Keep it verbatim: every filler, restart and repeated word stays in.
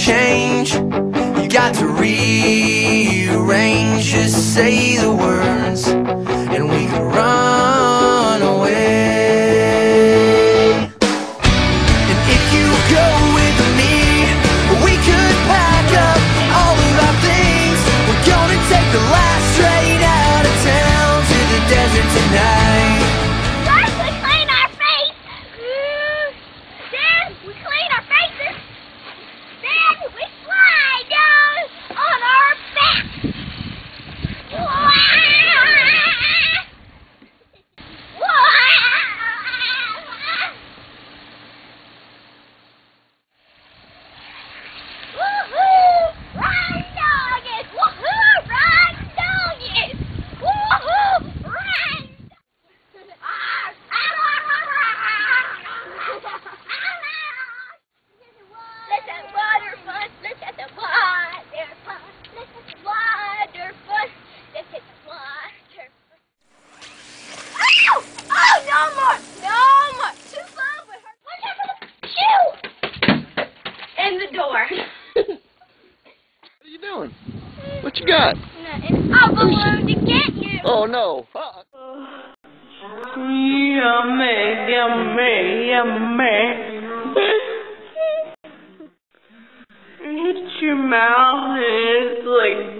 change. You got to rearrange. Just say the words and we can run away. And if you go with me, we could pack up all of our things. We're gonna take the last train out of town to the desert tonight. First we clean our face. Then we clean our faces. Then we slide down on our back. What are you doing? What you got? Nothing. I'll balloon to get you. Oh no. Uh Yummy, yummy, yummy. Your mouth is like